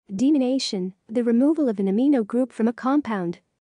Deamination, the removal of an amino group from a compound.